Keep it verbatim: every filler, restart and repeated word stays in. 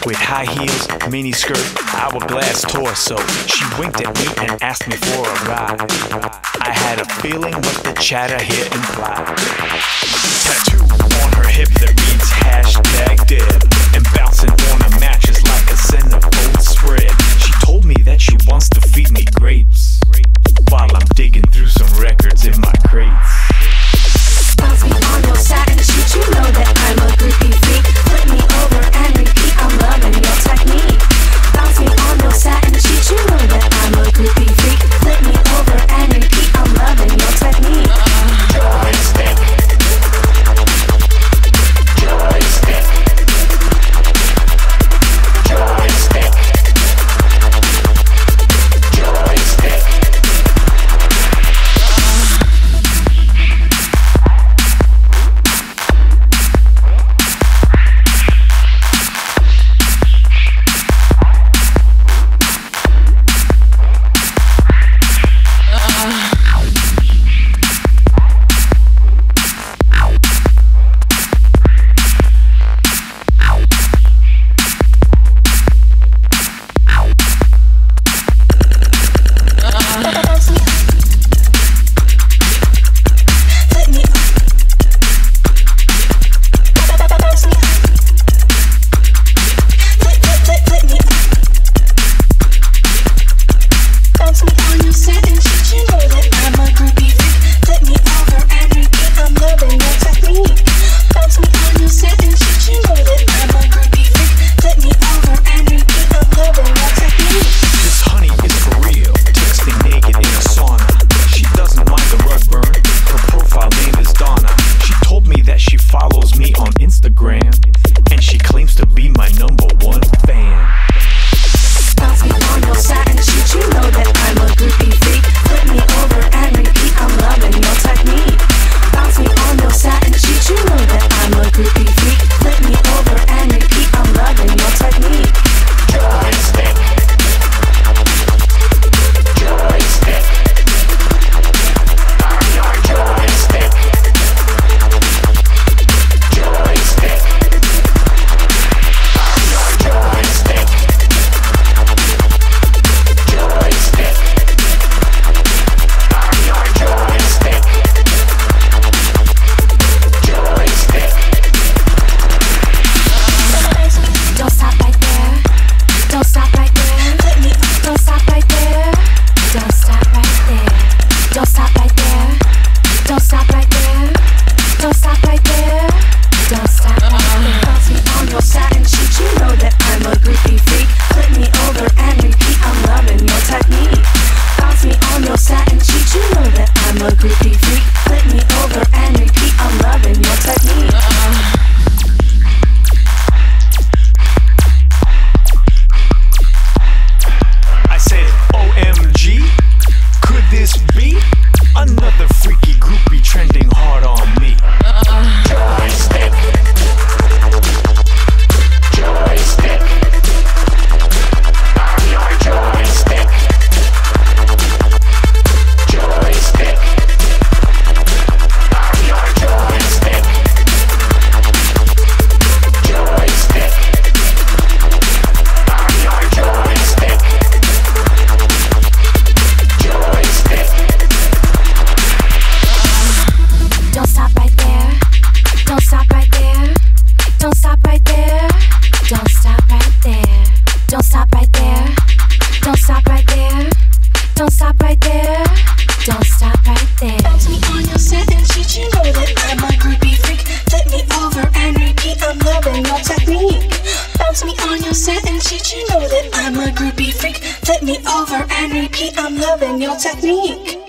with high heels, mini skirt, hourglass torso. She winked at me and asked me for a ride. I had a feeling what the chatter here implied. Tattoo on her hip that reads hashtag Deb, and bouncing on a mattress like a centerfold spread. She told me that she wants to feed me grapes while I'm digging through some records in my crates. Bounce me on your satin sheet, you know that I'm a groupie freak. Flip me over and repeat, I'm loving your technique. Bounce me on your satin sheet, you know that I'm a groupie freak. Flip me over and repeat, I'm loving your technique. Joystick, joystick, joystick, joystick. I'm a groupie freak. Flip me over and repeat, I'm loving your technique.